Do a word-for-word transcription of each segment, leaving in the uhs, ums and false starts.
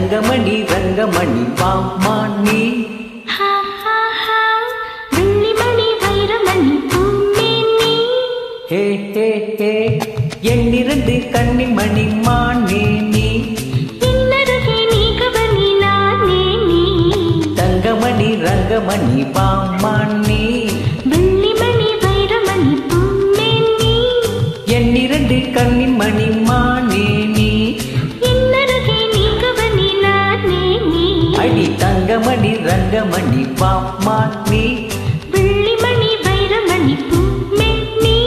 தங்கமணி ரங்கமணி வாமானி வெள்ளிமணி வைரமணி பூமேனி ஹே ஹே ஹே எண்ணிரண்டு கன்னிமணி மானே நீ பின்னருகே நீ கவனி நானே நீ தங்கமணி ரங்கமணி வாமானி வெள்ளிமணி வைரமணி பூமேனி எண்ணிரண்டு கன்னிமணி மானே நீ பின்னருகே நீ கவனி நானே நீ அடி தங்கமணி ரங்கமணி வாமானி வெள்ளிமணி வைரமணி பூமேனி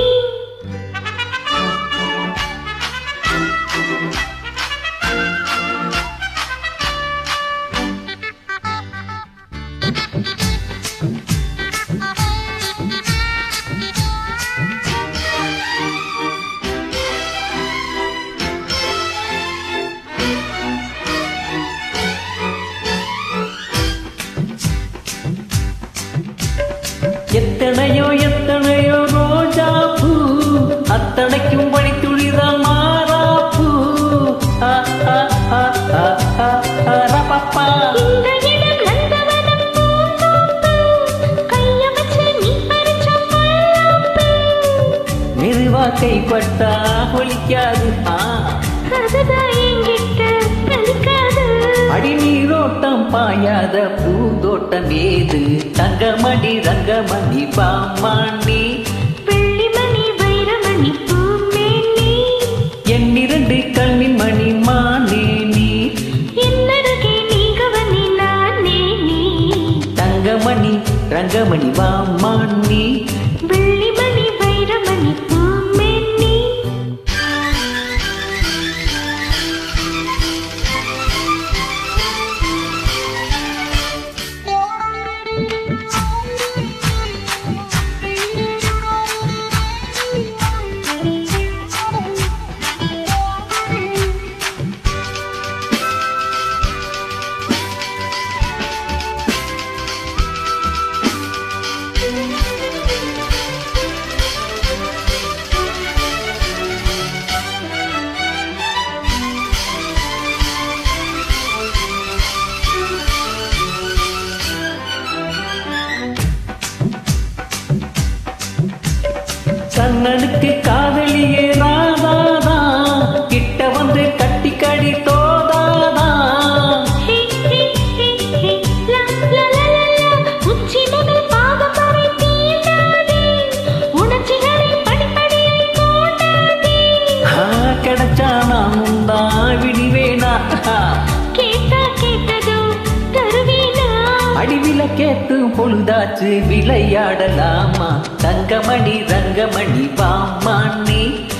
எத்தனையோ எத்தனையோ ரோஜா பூ அத்தனைக்கும் பனித்துளிதான் மாறாப்பூ ஆ ஆ ஆ ஆ ஆ ஆ ரப்பப்பா. இந்த இடம் நந்தவனம் பூந்தோப்பு கைய வச்சு நீ பறிச்ச பல்லாப்பு மெதுவா கைப்பட்டா ஒலிக்காது ஆ அதுதான் என்கிட்ட பலிக்காது அடி நீரோட்டம் பாயாத பூந்தோட்டம் ஏது தங்கமணி ரங்கமணி பாமானி வெள்ளிமணி வைரமணி பூமேனி எண்ணிரண்டு கன்னிமணி மானே நீ என்னருகே நீ கவனி நானே நீ தங்கமணி ரங்கமணி வாமானி வெள்ளிமணி வைரமணி பூமேனி கண்ணனுக்கு காதலியே ராதாதா கிட்ட வந்து கட்டி கடி தோதாதா ஹே ஹே ஹே ஹே லா லா லா லா உச்சி முதல் பாதம் வரை தீண்டாதே உணர்ச்சிகளை படிப்படியாய் தோண்டாதே ஆ கிடைச்சா நான் தான் விடிவேனா கேட்டா கேட்டதோ தருவேனா அடிவில கேத்து பொழுதாச்சு விளையாடலாமா தங்கமணி ரங்கமணி வாமானி